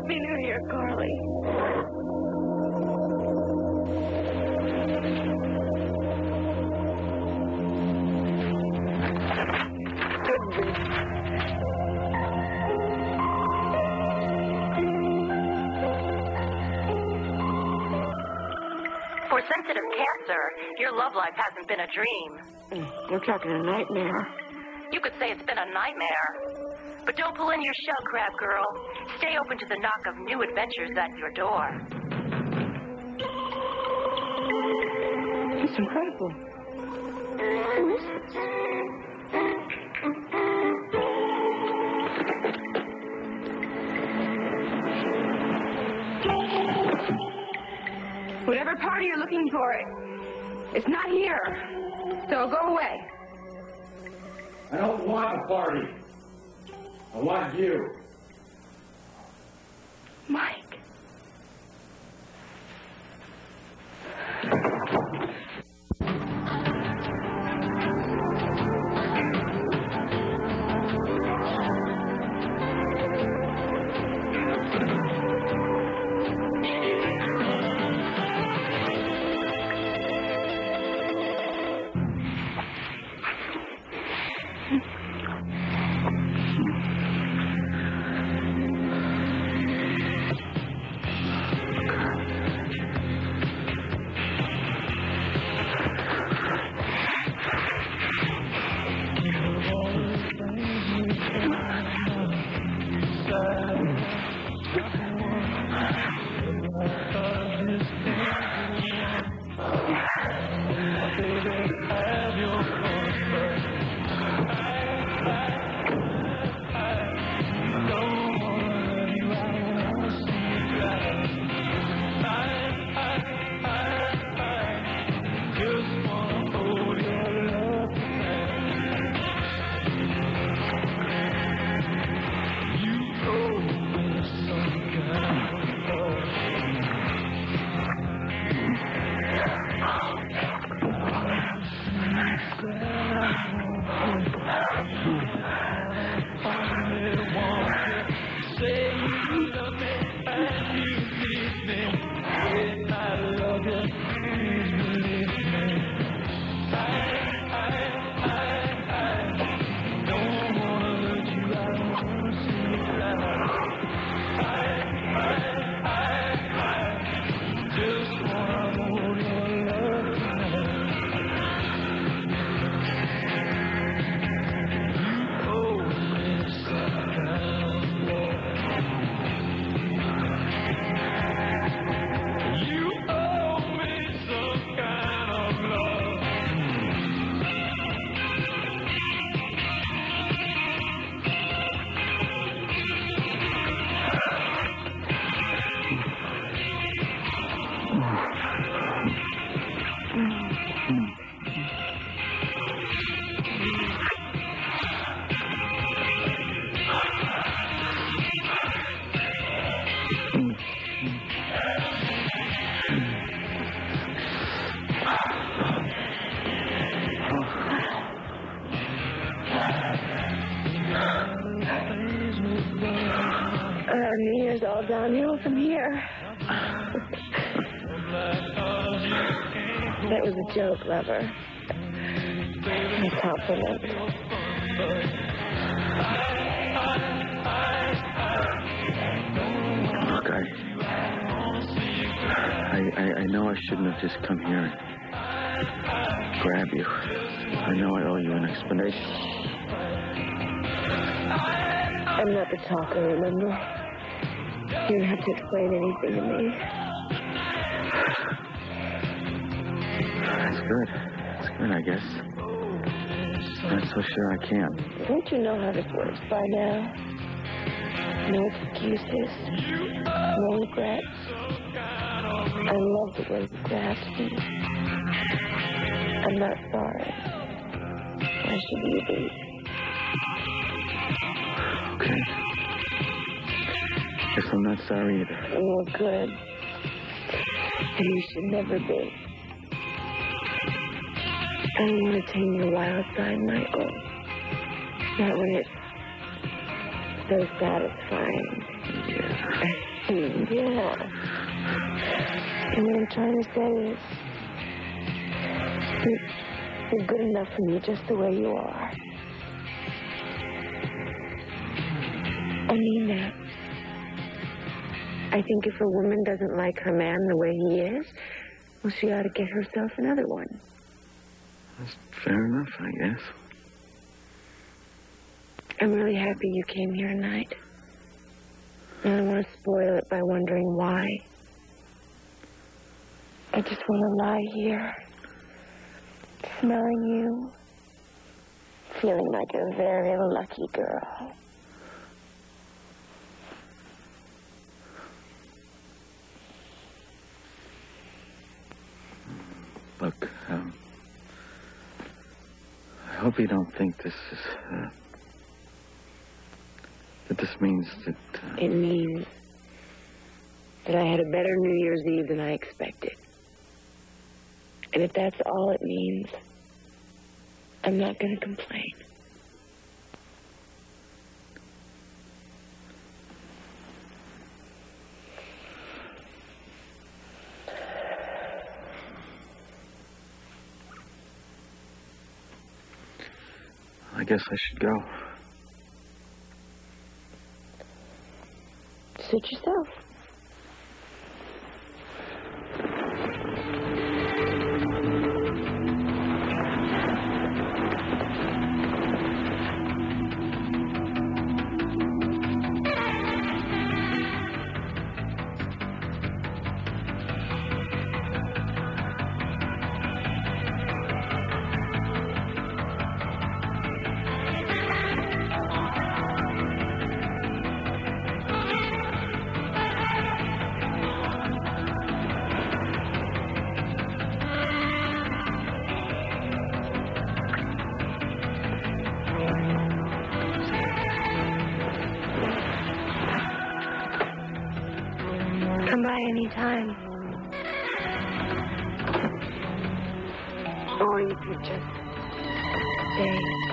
Happy New Year, Carly. For sensitive cancer, your love life hasn't been a dream. You're talking a nightmare. You could say it's been a nightmare. But don't pull in your shell, crab girl. Stay open to the knock of new adventures at your door. It's incredible. Who is this? Whatever party you're looking for, it's not here. So go away. I don't want a party. I want you. Mike. New Year's all downhill from here. That was a joke, lover. A compliment. Look, I know I shouldn't have just come here and grab you. I know I owe you an explanation. I'm not the talker, remember? You don't have to explain anything to me. That's good. That's good, I guess. I'm not so sure I can. Don't you know how this works by now? No excuses. No regrets. I love the way you grasped me. I'm not sorry. Why should you be? Okay. Guess I'm not sorry either. Well, good. And you should never be. I don't want to tame your wild side, Michael. Not when it's so satisfying. Yeah. Yeah. And what I'm trying to say is, you're good enough for me just the way you are. I mean that. I think if a woman doesn't like her man the way he is, well, she ought to get herself another one. That's fair enough, I guess. I'm really happy you came here tonight. I don't want to spoil it by wondering why. I just want to lie here, smelling you, feeling like a very lucky girl. Look, I hope you don't think this is, that this means that... It means that I had a better New Year's Eve than I expected. And if that's all it means, I'm not going to complain. I guess I should go. Suit yourself. Come by any time. Or you could just stay.